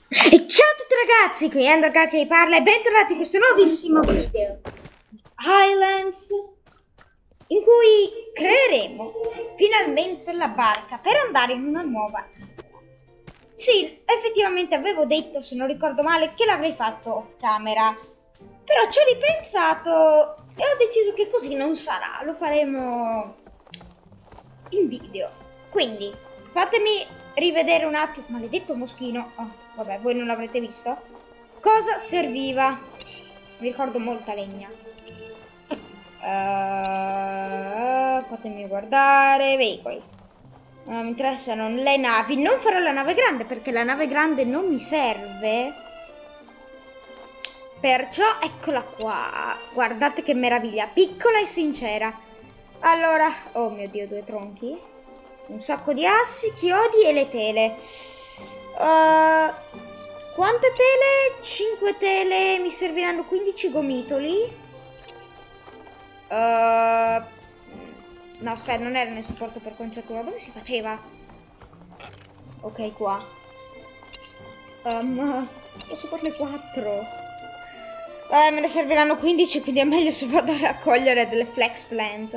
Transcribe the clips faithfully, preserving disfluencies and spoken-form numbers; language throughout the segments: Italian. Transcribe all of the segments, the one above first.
E ciao a tutti ragazzi, qui è Undergar che vi parla e bentornati in questo nuovissimo video Highlands, in cui creeremo finalmente la barca per andare in una nuova isola. Sì, effettivamente avevo detto, se non ricordo male, che l'avrei fatto off camera, però ci ho ripensato e ho deciso che così non sarà, lo faremo in video. Quindi fatemi rivedere un attimo. Maledetto moschino. Oh, vabbè, voi non l'avrete visto. Cosa serviva? Mi ricordo molta legna. Uh, fatemi guardare. Veicoli. Non mi interessano le navi. Non farò la nave grande perché la nave grande non mi serve. Perciò eccola qua. Guardate che meraviglia. Piccola e sincera. Allora, oh mio Dio, due tronchi. Un sacco di assi, chiodi e le tele. Uh, quante tele? cinque tele, mi serviranno quindici gomitoli. Uh, no, aspetta, non era nel supporto per conciatura. Dove si faceva? Ok, qua. Um, posso farne quattro. Uh, me ne serviranno quindici, quindi è meglio se vado a raccogliere delle flex plant.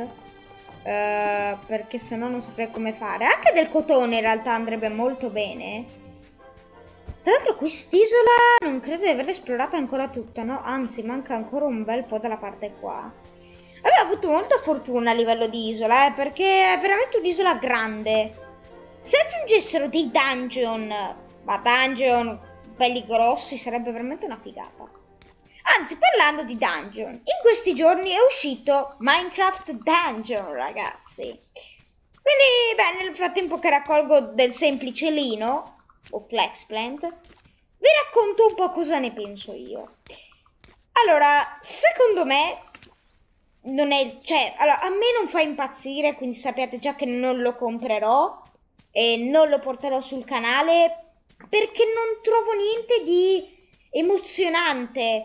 Uh, perché sennò non saprei come fare. Anche del cotone in realtà andrebbe molto bene. Tra l'altro quest'isola non credo di averla esplorata ancora tutta, no? Anzi, manca ancora un bel po' dalla parte qua. Avevo avuto molta fortuna a livello di isola, eh, perché è veramente un'isola grande. Se aggiungessero dei dungeon, ma dungeon belli grossi, sarebbe veramente una figata. Anzi, parlando di dungeon, in questi giorni è uscito Minecraft Dungeon, ragazzi. Quindi, beh, nel frattempo che raccolgo del semplice lino, o flex plant, vi racconto un po' cosa ne penso io. Allora, secondo me, non è, cioè, allora, a me non fa impazzire, quindi sappiate già che non lo comprerò e non lo porterò sul canale, perché non trovo niente di emozionante.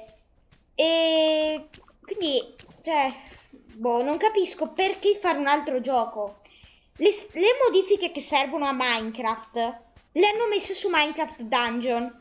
E quindi, cioè, boh, non capisco perché fare un altro gioco. Le, le modifiche che servono a Minecraft le hanno messe su Minecraft Dungeon.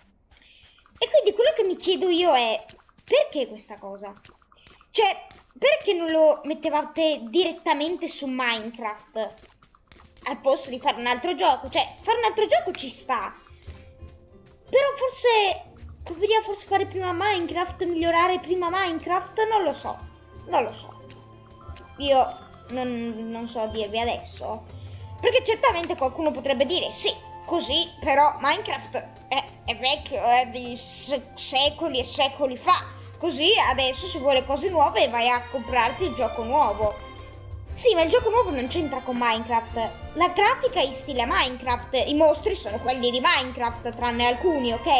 E quindi quello che mi chiedo io è, perché questa cosa? Cioè, perché non lo mettevate direttamente su Minecraft al posto di fare un altro gioco? Cioè, fare un altro gioco ci sta. Però forse conveniva forse fare prima Minecraft, migliorare prima Minecraft, non lo so, non lo so. Io non, non so dirvi adesso, perché certamente qualcuno potrebbe dire sì, così, però Minecraft è, è vecchio, è di se secoli e secoli fa, così adesso se vuole cose nuove vai a comprarti il gioco nuovo. Sì, ma il gioco nuovo non c'entra con Minecraft. La grafica è in stile Minecraft, i mostri sono quelli di Minecraft, tranne alcuni, ok?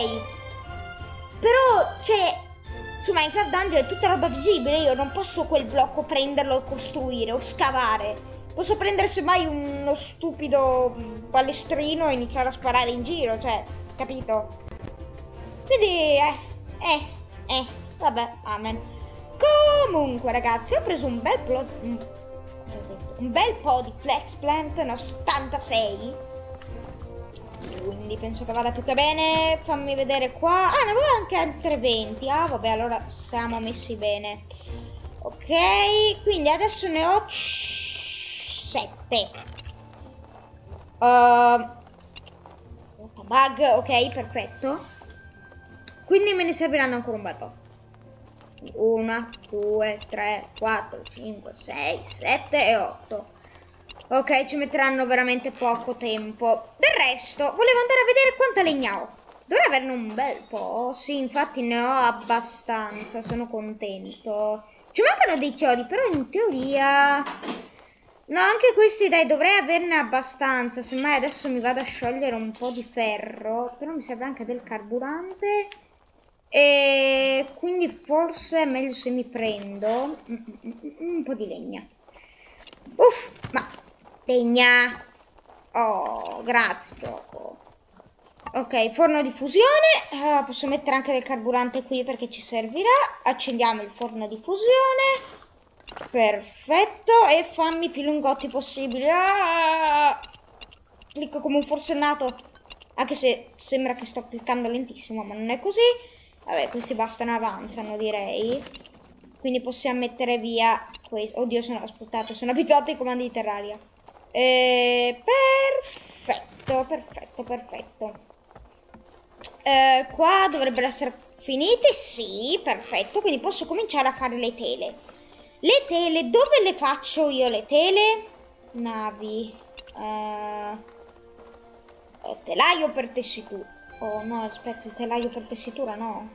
Però, cioè, su Minecraft Dungeon è tutta roba visibile, io non posso quel blocco prenderlo o costruire o scavare. Posso prendere semmai uno stupido balestrino e iniziare a sparare in giro, cioè, capito? Quindi, eh, eh, eh, vabbè, amen. Comunque, ragazzi, ho preso un bel plot... un bel po' di flex plant, ne ho settantasei, quindi penso che vada più che bene. Fammi vedere qua. Ah, ne avevo anche altre venti. Ah, vabbè, allora siamo messi bene. Ok, quindi adesso ne ho sette. Uh, bug, ok, perfetto. Quindi me ne serviranno ancora un bel po'. uno, due, tre, quattro, cinque, sei, sette e otto. Ok, ci metteranno veramente poco tempo. Del resto, volevo andare a vedere quanta legna ho. Dovrei averne un bel po'. Sì, infatti ne ho abbastanza, sono contento. Ci mancano dei chiodi, però in teoria... No, anche questi, dai, dovrei averne abbastanza. Semmai adesso mi vado a sciogliere un po' di ferro. Però mi serve anche del carburante. E quindi forse è meglio se mi prendo un po' di legna. Uff, ma legna. Oh, grazie gioco. Ok, forno di fusione. Uh, posso mettere anche del carburante qui perché ci servirà. Accendiamo il forno di fusione. Perfetto. E fammi più lungotti possibili. Ah! Clicco come un forsennato. Anche se sembra che sto cliccando lentissimo, ma non è così. Vabbè, questi bastano, avanzano, direi. Quindi possiamo mettere via questo. Oddio, sono aspettato, sono abituato ai comandi di Terraria. E... perfetto, perfetto, perfetto. Eh, qua dovrebbero essere finite, sì, perfetto. Quindi posso cominciare a fare le tele. Le tele, dove le faccio io le tele? Navi. Eh, telaio per tessitura. Oh no, aspetta, il telaio per tessitura no.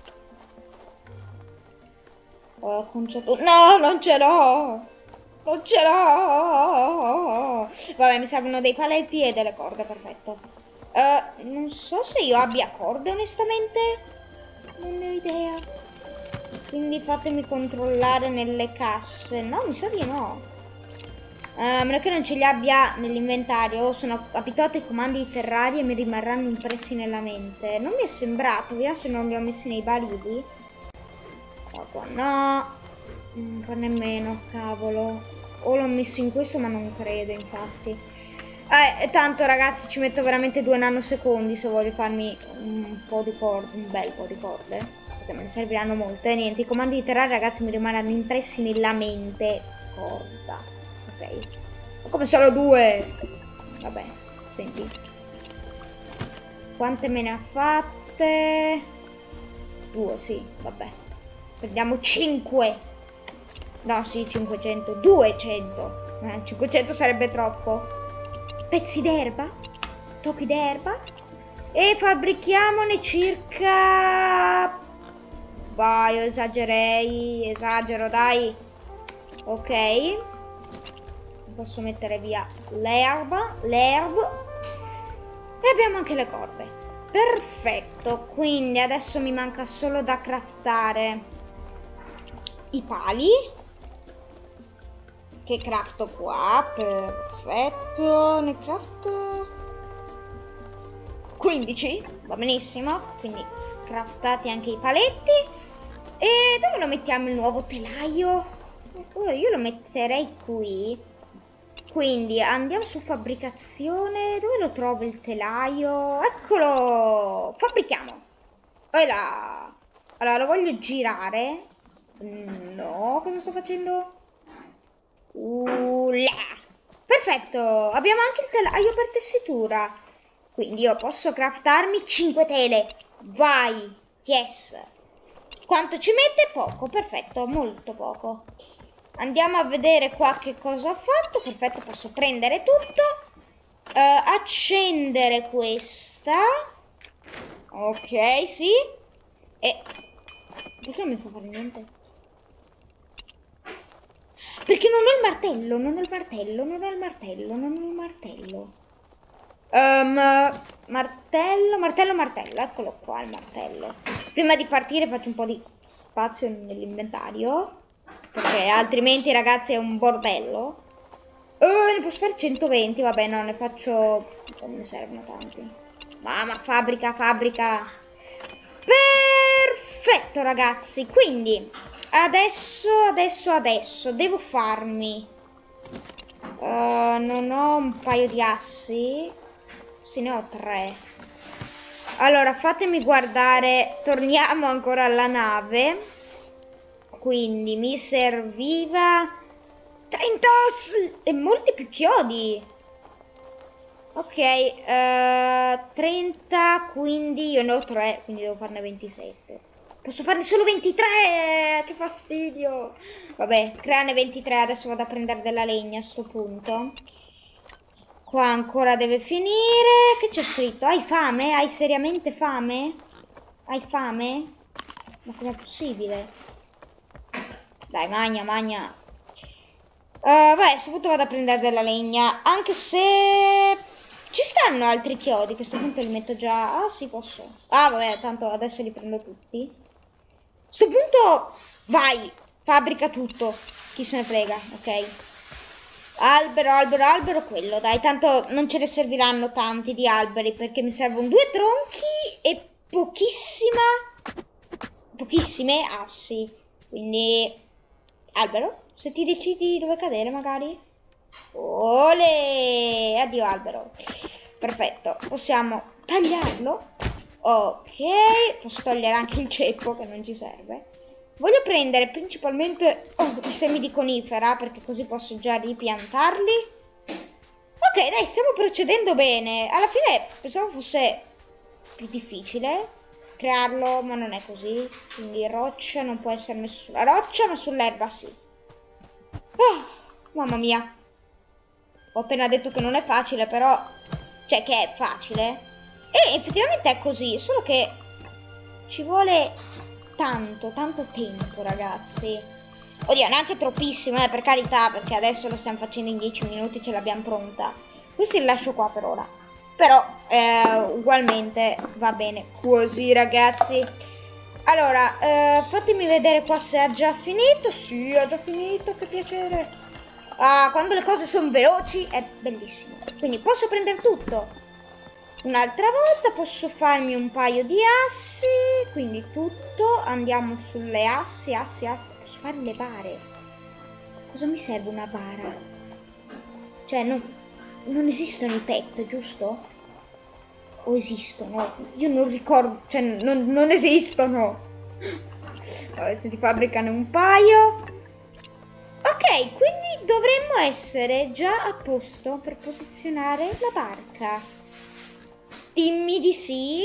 Oh, concetto... No, non ce l'ho! Non ce l'ho! Vabbè, mi servono dei paletti e delle corde, perfetto. Uh, non so se io abbia corde, onestamente. Non ne ho idea. Quindi fatemi controllare nelle casse. No, mi sa di no. Uh, a meno che non ce li abbia nell'inventario. Sono abituato ai comandi di Terraria e mi rimarranno impressi nella mente. Non mi è sembrato, vediamo se non li ho messi nei barili. Qua no, non fa nemmeno, cavolo. O l'ho messo in questo, ma non credo, infatti. Eh, tanto ragazzi, ci metto veramente due nanosecondi se voglio farmi un po' di corde, un bel po' di corde, perché me ne serviranno molte. Niente, i comandi di Terraria, ragazzi, mi rimarranno impressi nella mente. Corda, ok. Ma come solo due? Vabbè, senti. Quante me ne ha fatte? Due, sì, vabbè. Prendiamo cinque. No, sì, cinquecento. duecento. Eh, cinquecento sarebbe troppo. Pezzi d'erba. Tocchi d'erba. E fabbrichiamone circa... Vai, io esagerei. Esagero, dai. Ok. Posso mettere via l'erba. L'erba. E abbiamo anche le corde. Perfetto. Quindi adesso mi manca solo da craftare i pali, che crafto qua. Perfetto, ne crafto quindici, va benissimo. Quindi craftati anche i paletti. E dove lo mettiamo il nuovo telaio? Oh, io lo metterei qui. Quindi andiamo su fabbricazione. Dove lo trovo il telaio? Eccolo, fabbrichiamo. E là. Allora lo voglio girare. No, cosa sto facendo? Uh, là. Perfetto, abbiamo anche il telaio per tessitura. Quindi io posso craftarmi cinque tele. Vai, yes. Quanto ci mette? Poco, perfetto, molto poco. Andiamo a vedere qua che cosa ho fatto. Perfetto, posso prendere tutto. Uh, accendere questa. Ok, sì. E... perché non mi fa fare niente? Perché non ho il martello, non ho il martello, non ho il martello, non ho il martello. Um, martello, martello, martello, eccolo qua il martello. Prima di partire faccio un po' di spazio nell'inventario, perché altrimenti ragazzi è un bordello. Oh, ne posso fare centoventi, vabbè no, ne faccio... non mi servono tanti. Mamma, fabbrica, fabbrica. Perfetto ragazzi, quindi... Adesso, adesso, adesso devo farmi uh, non ho un paio di assi. Sì, ne ho tre. Allora, fatemi guardare. Torniamo ancora alla nave. Quindi mi serviva trenta assi e molti più chiodi. Ok, uh, trenta, quindi io ne ho tre, quindi devo farne ventisette. Posso farne solo ventitré, che fastidio. Vabbè, creane ventitré, adesso vado a prendere della legna a sto punto. Qua ancora deve finire. Che c'è scritto? Hai fame? Hai seriamente fame? Hai fame? Ma com'è possibile? Dai, magna, magna. Uh, vabbè, a questo punto vado a prendere della legna. Anche se... ci stanno altri chiodi, a questo punto li metto già... Ah, sì, posso. Ah, vabbè, tanto adesso li prendo tutti. A sto punto vai, fabbrica tutto, chi se ne frega, ok? Albero, albero, albero, quello, dai, tanto non ce ne serviranno tanti di alberi perché mi servono due tronchi e pochissima, pochissime assi, quindi albero, se ti decidi dove cadere magari. Ole, addio albero. Perfetto, possiamo tagliarlo. Ok, posso togliere anche il ceppo che non ci serve. Voglio prendere principalmente oh, i semi di conifera, perché così posso già ripiantarli. Ok, dai, stiamo procedendo bene. Alla fine pensavo fosse più difficile crearlo, ma non è così. Quindi roccia non può essere messo sulla roccia, ma sull'erba sì. Oh, mamma mia. Ho appena detto che non è facile, però... Cioè, che è facile. E effettivamente è così, solo che ci vuole tanto, tanto tempo, ragazzi. Oddio, neanche troppissimo, eh, per carità, perché adesso lo stiamo facendo in dieci minuti, ce l'abbiamo pronta. Questo li lascio qua per ora. Però, eh, ugualmente va bene così, ragazzi. Allora, eh, fatemi vedere qua se ha già finito. Sì, ha già finito, che piacere. Ah, quando le cose sono veloci è bellissimo. Quindi posso prendere tutto. Un'altra volta posso farmi un paio di assi. Quindi tutto. Andiamo sulle assi, assi, assi. Posso fare le bare. Cosa mi serve una bara? Cioè, non, non esistono i pet, giusto? O esistono? Io non ricordo. Cioè, non, non esistono. Allora, se ti fabbricano un paio. Ok, quindi dovremmo essere già a posto per posizionare la barca. Dimmi di sì.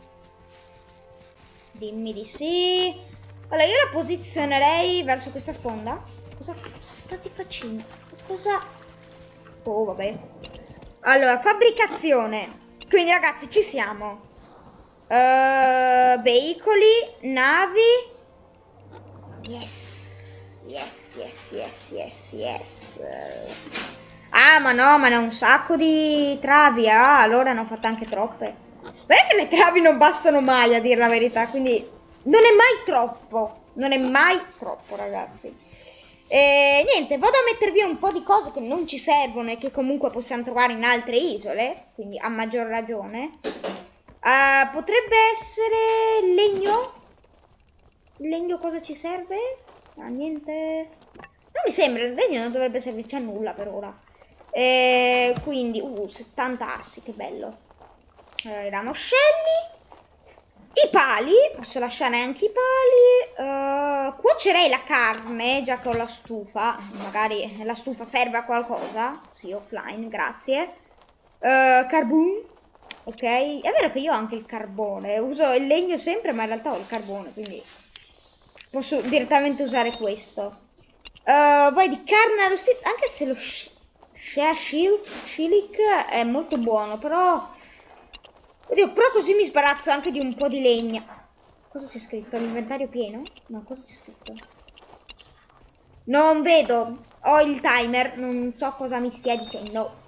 Dimmi di sì. Allora, io la posizionerei verso questa sponda. Cosa state facendo? Cosa... Oh, vabbè. Allora, fabbricazione. Quindi, ragazzi, ci siamo. Uh, veicoli, navi. Yes. Yes, yes, yes, yes, yes. Ah, ma no, ma ne ho un sacco di travi. Ah, allora ne ho fatte anche troppe. Perché le travi non bastano mai, a dire la verità. Quindi non è mai troppo. Non è mai troppo, ragazzi. E niente, vado a mettere via un po' di cose che non ci servono e che comunque possiamo trovare in altre isole. Quindi a maggior ragione. Uh, potrebbe essere legno. Legno cosa ci serve? Ah, niente. Non mi sembra, il legno non dovrebbe servirci a nulla per ora. E quindi, uh, settanta assi, che bello. Allora, i ramoscelli. I pali, posso lasciare anche i pali. Uh, cuocerei la carne, già che ho la stufa. Magari la stufa serve a qualcosa. Sì, offline, grazie. Uh, carbone. Ok, è vero che io ho anche il carbone. Uso il legno sempre, ma in realtà ho il carbone, quindi... Posso direttamente usare questo. Uh, poi di carne arrostita, anche se lo shea shilic è molto buono, però... Oddio, però così mi sbarazzo anche di un po' di legna. Cosa c'è scritto? L'inventario pieno? No, cosa c'è scritto? Non vedo. Ho il timer, non so cosa mi stia dicendo.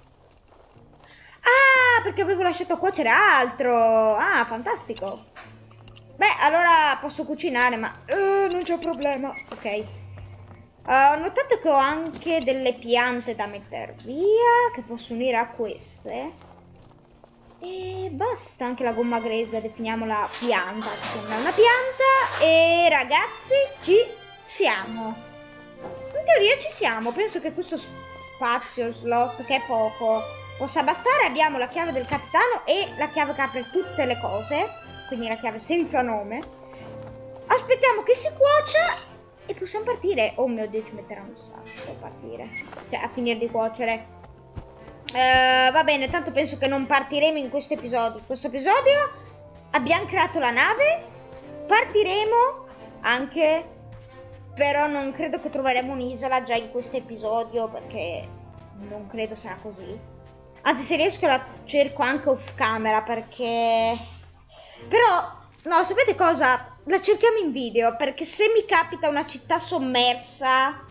Ah, perché avevo lasciato cuocere altro. Ah, fantastico. Beh, allora posso cucinare, ma uh, non c'è problema. Ok. Uh, ho notato che ho anche delle piante da mettere via, che posso unire a queste. E basta, anche la gomma grezza, definiamola pianta, che sembra una pianta. E ragazzi, ci siamo. In teoria ci siamo. Penso che questo spazio, slot, che è poco, possa bastare. Abbiamo la chiave del capitano e la chiave che apre tutte le cose. Quindi la chiave senza nome. Aspettiamo che si cuocia e possiamo partire. Oh mio Dio, ci metterà un sacco a partire. Cioè, a finire di cuocere. Uh, va bene, tanto penso che non partiremo in questo episodio. In questo episodio abbiamo creato la nave. Partiremo anche. Però non credo che troveremo un'isola già in questo episodio, perché non credo sarà così. Anzi, se riesco la cerco anche off camera, perché... Però, no, sapete cosa? La cerchiamo in video, perché se mi capita una città sommersa,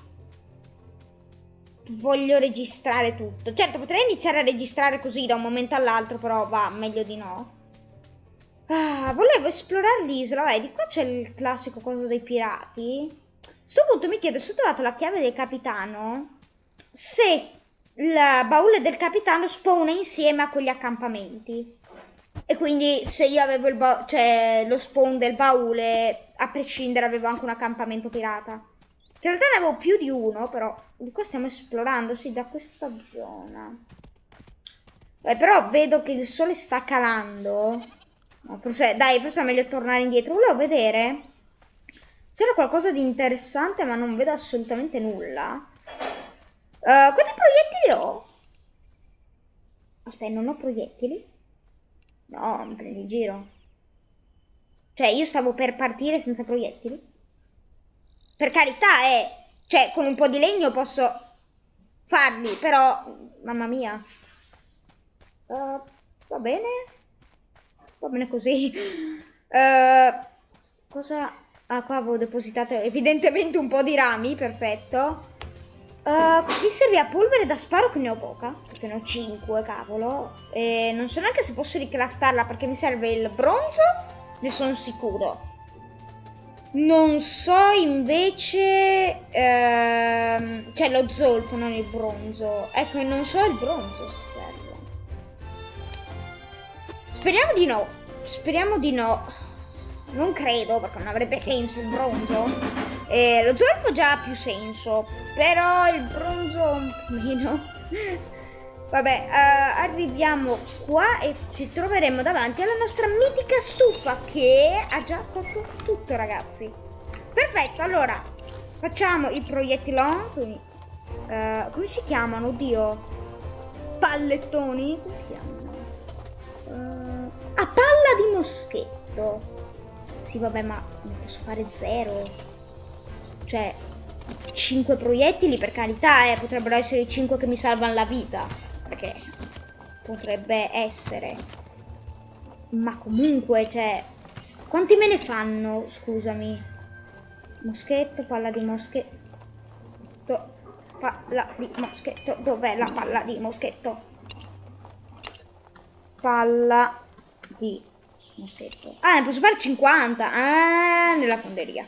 voglio registrare tutto. Certo, potrei iniziare a registrare così da un momento all'altro, però va, meglio di no. Ah, volevo esplorare l'isola. Eh, di qua c'è il classico coso dei pirati. A questo punto mi chiedo, se ho trovato la chiave del capitano, se il baule del capitano spawna insieme a quegli accampamenti. E quindi se io avevo il cioè, lo spawn del baule, a prescindere avevo anche un accampamento pirata. In realtà ne avevo più di uno, però di qua stiamo esplorando, sì, da questa zona. Eh, però vedo che il sole sta calando. No, forse, dai, forse è meglio tornare indietro. Volevo vedere. C'era qualcosa di interessante, ma non vedo assolutamente nulla. Uh, quanti proiettili ho? Aspetta, non ho proiettili? No, mi prendi in giro. Cioè, io stavo per partire senza proiettili? Per carità, eh. Cioè, con un po' di legno posso farli, però... Mamma mia. Uh, va bene. Va bene così. Uh, cosa... Ah, qua avevo depositato evidentemente un po' di rami, perfetto. Uh, qui serve a polvere da sparo che ne ho poca, perché ne ho cinque, cavolo. E non so neanche se posso ricraftarla perché mi serve il bronzo, ne sono sicuro. Non so invece... Ehm, cioè lo zolfo, non il bronzo. Ecco, non so il bronzo se serve. Speriamo di no. Speriamo di no. Non credo, perché non avrebbe senso il bronzo. Eh, lo zolfo già ha più senso, però il bronzo un po' meno. Vabbè, uh, arriviamo qua e ci troveremo davanti alla nostra mitica stufa che ha già fatto tutto, ragazzi. Perfetto, allora facciamo i proiettilon. Quindi, uh, come si chiamano? Oddio, pallettoni? Come si chiamano? Uh, a palla di moschetto. Sì, vabbè, ma ne posso fare zero. Cioè, cinque proiettili, per carità, eh, potrebbero essere i cinque che mi salvano la vita. Perché potrebbe essere. Ma comunque, cioè, quanti me ne fanno? Scusami. Moschetto, palla di moschetto. Palla di moschetto. Dov'è la palla di moschetto? Palla di moschetto. Ah, ne posso fare cinquanta. Ah, nella fonderia.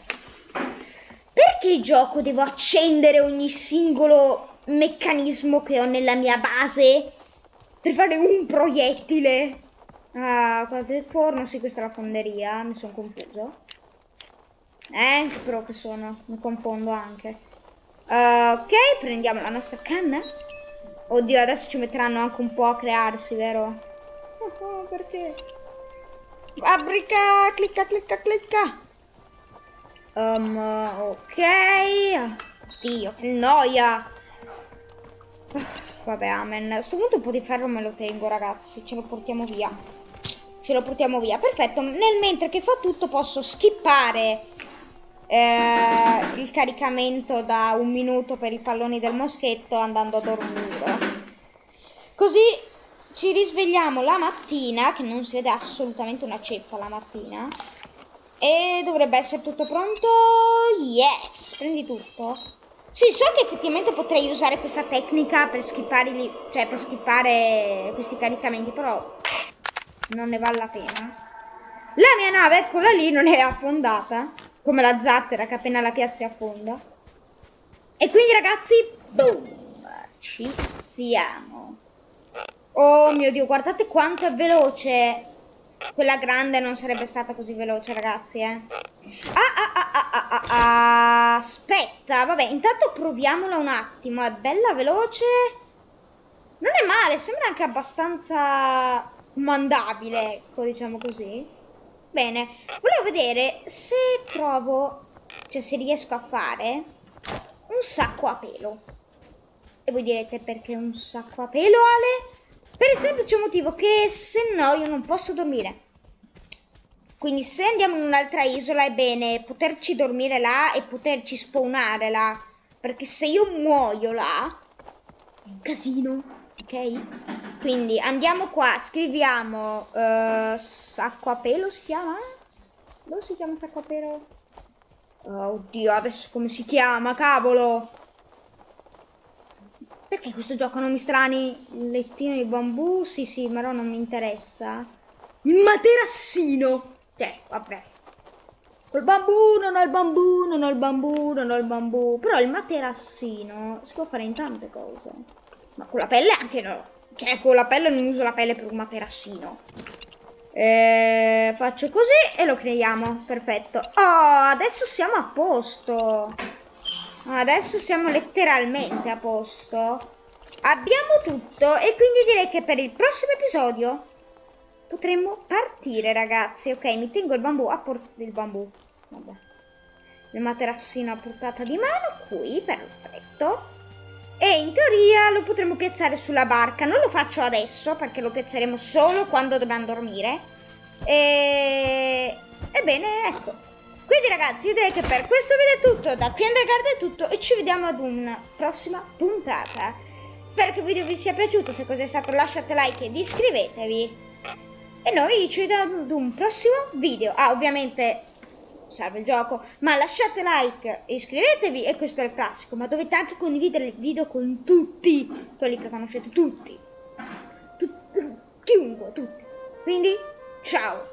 Perché gioco devo accendere ogni singolo meccanismo che ho nella mia base per fare un proiettile? Ah, quasi il forno. Sì, questa è la fonderia. Mi sono confuso. Eh, che pro che sono. Mi confondo anche. Uh, ok, prendiamo la nostra canna. Oddio, adesso ci metteranno anche un po' a crearsi, vero? Oh, oh, perché? Fabbrica, clicca, clicca, clicca. Um, ok. Dio, che noia. Uh, vabbè, amen. A questo punto un po' di ferro me lo tengo, ragazzi. Ce lo portiamo via. Ce lo portiamo via. Perfetto. Nel mentre che fa tutto posso skippare eh, il caricamento da un minuto per i palloni del moschetto andando a dormire. Così ci risvegliamo la mattina, che non si vede assolutamente una ceppa la mattina. E dovrebbe essere tutto pronto. Yes, prendi tutto. Sì, so che effettivamente potrei usare questa tecnica per skippare, cioè per skippare questi caricamenti, però non ne vale la pena. La mia nave, eccola lì, non è affondata, come la zattera che appena la piazza affonda. E quindi, ragazzi, boom, ci siamo. Oh mio Dio, guardate quanto è veloce. Quella grande non sarebbe stata così veloce, ragazzi, eh. Ah, ah, ah, ah, ah, ah, ah. Aspetta, vabbè, intanto proviamola un attimo. È bella veloce. Non è male, sembra anche abbastanza mandabile, ecco, diciamo così. Bene, volevo vedere se trovo, cioè se riesco a fare un sacco a pelo. E voi direte, perché un sacco a pelo, Ale? Per il semplice motivo che se no io non posso dormire. Quindi se andiamo in un'altra isola è bene poterci dormire là e poterci spawnare là. Perché se io muoio là è un casino, ok? Quindi andiamo qua, scriviamo uh, sacco a pelo si chiama? Dove si chiama sacco a pelo? Oh, oddio, adesso come si chiama, cavolo? Perché questo gioco non mi strani? Il lettino di bambù? Sì, sì, però non mi interessa. Il materassino! Cioè, vabbè. Col bambù, non ho il bambù, non ho il bambù, non ho il bambù. Però il materassino si può fare in tante cose. Ma con la pelle anche no. Cioè, con la pelle non uso la pelle per un materassino. Eh, faccio così e lo creiamo. Perfetto. Oh, adesso siamo a posto. Adesso siamo letteralmente a posto. abbiamo tutto e quindi direi che per il prossimo episodio potremmo partire, ragazzi. Ok, mi tengo il bambù a portata il bambù. Vabbè. Il materassino a portata di mano qui, perfetto. E in teoria lo potremo piazzare sulla barca. Non lo faccio adesso perché lo piazzeremo solo quando dobbiamo dormire. E... Ebbene, ecco. Quindi ragazzi, io direi che per questo video è tutto. Da qui Undergarden è tutto e ci vediamo ad una prossima puntata. Spero che il video vi sia piaciuto. Se così è stato lasciate like ed iscrivetevi. E noi ci vediamo ad un prossimo video. Ah, ovviamente... salve il gioco, ma lasciate like e iscrivetevi, e questo è il classico, ma dovete anche condividere il video con tutti quelli che conoscete, tutti, tutti chiunque, tutti. Quindi ciao.